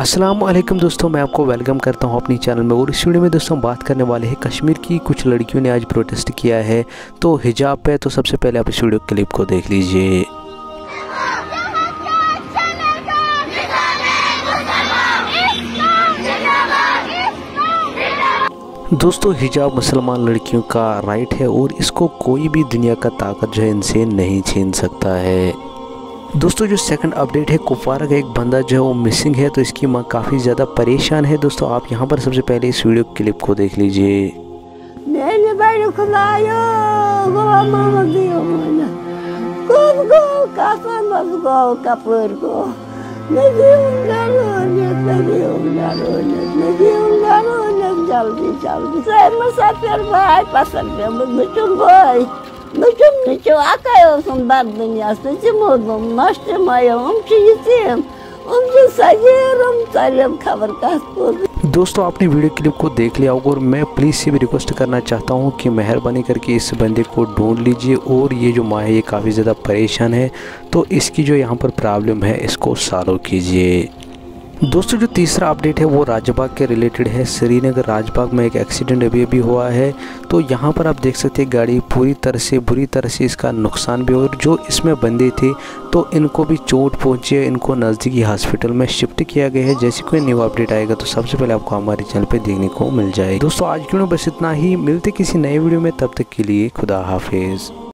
अस्सलाम वालेकुम दोस्तों, मैं आपको वेलकम करता हूं अपनी चैनल में। और इस वीडियो में दोस्तों बात करने वाले हैं कश्मीर की कुछ लड़कियों ने आज प्रोटेस्ट किया है तो हिजाब पे। तो सबसे पहले आप इस वीडियो क्लिप को देख लीजिए। दोस्तों हिजाब मुसलमान लड़कियों का राइट है और इसको कोई भी दुनिया का ताकत जो है इनसे नहीं छीन सकता है। दोस्तों जो सेकंड अपडेट है, कुपवारा का एक बंदा जो है वो मिसिंग है तो इसकी मां काफ़ी ज़्यादा परेशान है। दोस्तों आप यहां पर सबसे पहले इस वीडियो क्लिप को देख लीजिए। जल्दी जल्दी saya musafir भाई पसंद है मुझे भाई मुझे आकायो संबाद दुनिया से मुझे नष्ट माया चीज़ें सजेरम सारे खबर का। दोस्तों आपने वीडियो क्लिप को देख लिया होगा और मैं प्लीज़ से भी रिक्वेस्ट करना चाहता हूं कि मेहरबानी करके इस बंदे को ढूंढ लीजिए। और ये जो माँ है ये काफ़ी ज़्यादा परेशान है तो इसकी जो यहाँ पर प्रॉब्लम है इसको सॉल्व कीजिए। दोस्तों जो तीसरा अपडेट है वो राजबाग के रिलेटेड है। श्रीनगर राजबाग में एक एक्सीडेंट अभी हुआ है तो यहाँ पर आप देख सकते हैं गाड़ी बुरी तरह से इसका नुकसान भी हो। और जो इसमें बंदे थे तो इनको भी चोट पहुँची है, इनको नज़दीकी हॉस्पिटल में शिफ्ट किया गया है। जैसे कोई न्यू अपडेट आएगा तो सबसे पहले आपको हमारे चैनल पर देखने को मिल जाए। दोस्तों आज के लिए बस इतना ही, मिलते किसी नए वीडियो में, तब तक के लिए खुदा हाफिज़।